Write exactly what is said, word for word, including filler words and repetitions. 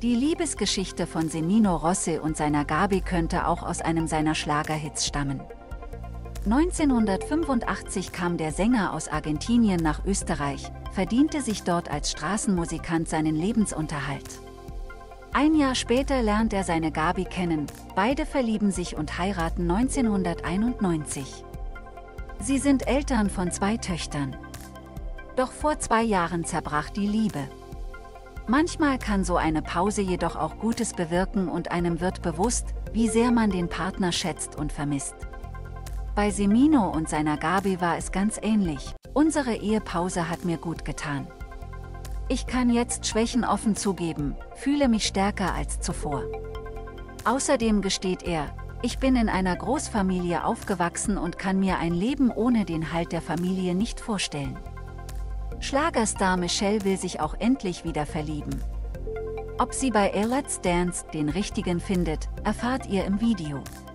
Die Liebesgeschichte von Semino Rossi und seiner Gabi könnte auch aus einem seiner Schlagerhits stammen. neunzehnhundertfünfundachtzig kam der Sänger aus Argentinien nach Österreich, verdiente sich dort als Straßenmusikant seinen Lebensunterhalt. Ein Jahr später lernt er seine Gabi kennen, beide verlieben sich und heiraten neunzehnhunderteinundneunzig. Sie sind Eltern von zwei Töchtern. Doch vor zwei Jahren zerbrach die Liebe. Manchmal kann so eine Pause jedoch auch Gutes bewirken und einem wird bewusst, wie sehr man den Partner schätzt und vermisst. Bei Semino und seiner Gabi war es ganz ähnlich. Unsere Ehepause hat mir gut getan. Ich kann jetzt Schwächen offen zugeben, fühle mich stärker als zuvor. Außerdem gesteht er, ich bin in einer Großfamilie aufgewachsen und kann mir ein Leben ohne den Halt der Familie nicht vorstellen. Schlagerstar Michelle will sich auch endlich wieder verlieben. Ob sie bei Let's Dance den richtigen findet, erfahrt ihr im Video.